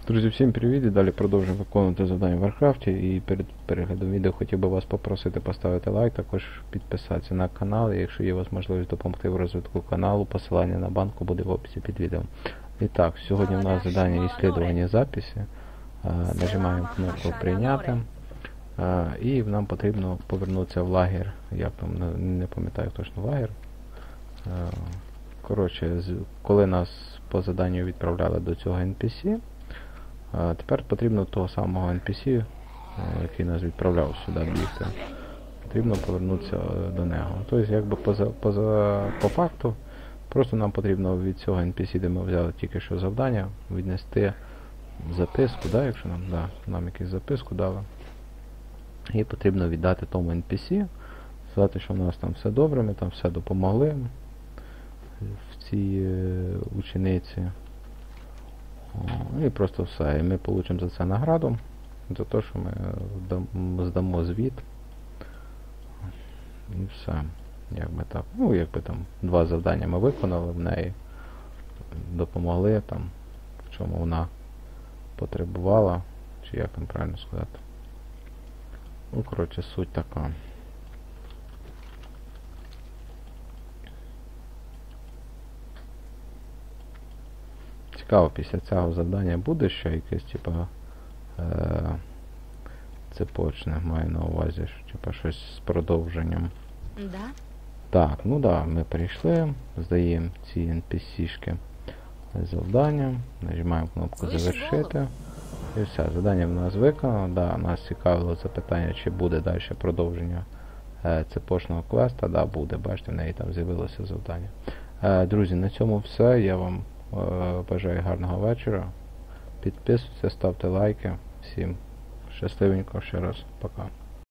Друзі, всім привіт! І далі продовжуємо виконувати завдання в Варкрафті. І перед переглядом відео хотів би вас попросити поставити лайк, також підписатися на канал. І якщо є у вас можливість допомогти в розвитку каналу, посилання на банку буде в описі під відео. І так, сьогодні у нас завдання ісследування записи. Нажимаємо кнопку прийняти. І нам потрібно повернутися в лагер. Я там не пам'ятаю точно лагер. Коротше, коли нас по заданню відправляли до цього NPC, тепер потрібно того самого NPC, який нас відправляв сюди бігти, потрібно повернутися до нього. Тобто, якби по факту, просто нам потрібно від цього NPC, де ми взяли тільки що завдання, віднести записку, да, якщо нам якусь записку дали. І потрібно віддати тому NPC, сказати, що у нас там все добре, ми там все допомогли в цій учениці. І просто все. І ми отримаємо за це награду, за те, що ми здамо звіт. І все. Якби так. Ну, якби там 2 завдання ми виконали, в неї допомогли там, в чому вона потребувала, чи як там правильно сказати. Ну, коротше, суть така. Цікаво, після цього завдання буде ще якесь, типа, цепочне, маю на увазі, типа щось з продовженням. Да? Так, ну да, ми прийшли, здаємо ці NPC-шки завдання, нажимаємо кнопку завершити. І все, завдання в нас виконано. Да, нас цікавило запитання, чи буде далі продовження цепочного квеста. Да, буде, бачите, в неї там з'явилося завдання. Друзі, на цьому все. Я вам бажаю гарного вечора. Підписуйтесь, ставте лайки. Всім щасливенько ще раз. Пока.